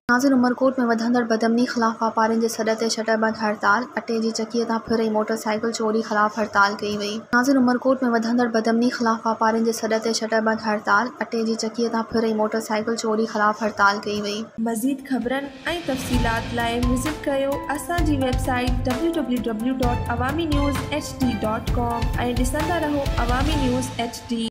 नाज़िर उमरकोट में वधंदड़ बदअमनी ख़िलाफ़ वापारियुनि जे सॾ ते शटरबंद हड़ताल। अटे जी चकीअ तां फिरई मोटरसाइकिल चोरी ख़िलाफ़ हड़ताल कई वई। नाज़िर उमरकोट में वधंदड़ बदअमनी ख़िलाफ़ वापारियुनि जे सॾ ते शटरबंद हड़ताल। अटे जी चकीअ तां फिरई मोटरसाइकिल चोरी ख़िलाफ़ हड़ताल कई वई। मज़ीद ख़बरनि ऐं तफ़सीलात लाइ विज़िट कयो असांजी वेबसाइट www.awamiNewsHD.com ऐं ॾिसंदा रहो अवामी न्यूज़ HD।